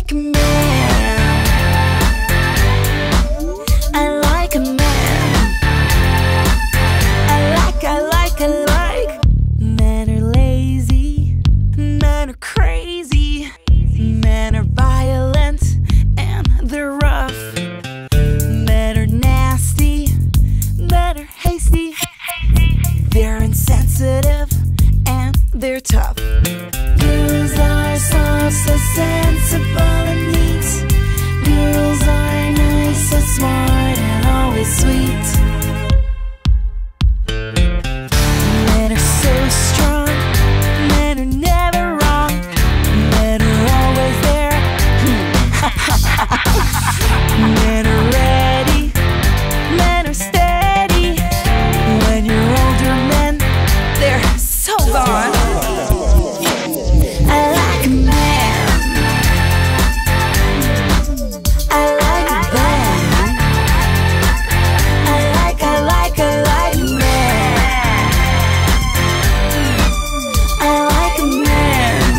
like a man. I like a man. I like men are lazy, men are crazy, men are violent and they're rough, men are nasty, men are hasty, they're insensitive and they're tough. Girls are soft, so sensible and neat. Girls are nice, so smart and always sweet. Men are so strong, men are never wrong, men are always there. Men are ready, men are steady. When you're older men, they're so gone. I like a man. I like a man. I like a man. I like a man.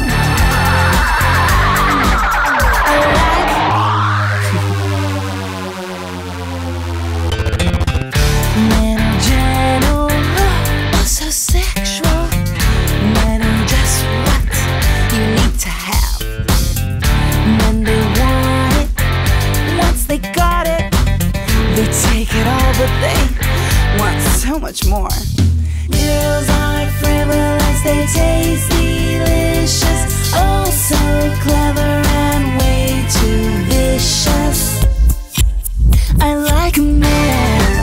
Men are gentle, oh so sexual. Men are just what you need to have. Men, they want it, once they got it, they take it all, but they want so much more. Girls are frivolous, they taste delicious, oh so clever and way too vicious. I like a man.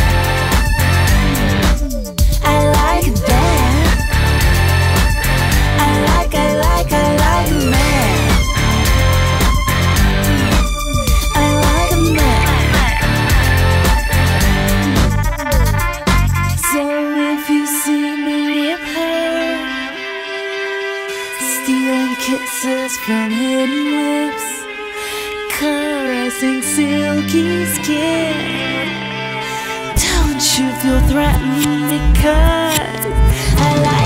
I like that. I like a man. I like a man. So if you see me with her, stealing kisses from hidden lips, caressing silky skin, don't you feel threatened because I like